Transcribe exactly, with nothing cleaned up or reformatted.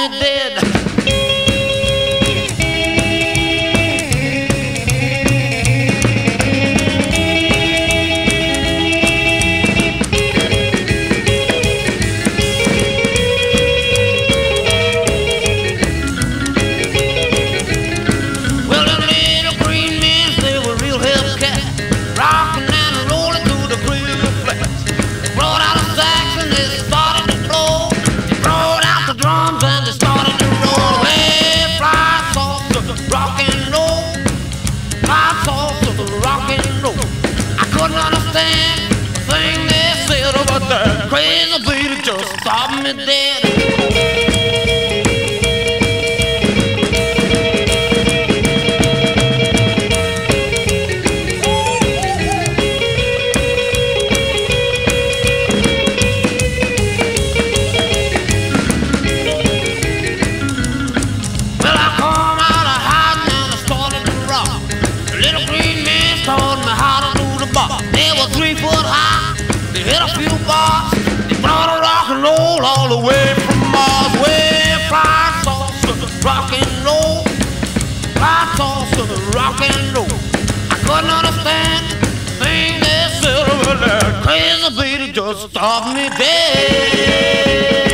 me dead. Well, them little green men, they were real hellcat, rocking and rolling through the Grizzly Flats. They brought out a sax and they started to blow. They brought out the drums and they started to roll. Hey, fly sauce to the rock and roll, fly sauce to the rock and roll. I couldn't understand a thing they said about that crazy beat. It just stopped me dead. They were three foot high, they hit a few bars, they brought a rock and roll all the way from Mars. Way fly sauce to the rock and roll, fly sauce to the rock and roll. I couldn't understand the thing they said over there. Crazy beat, it just stopped me dead.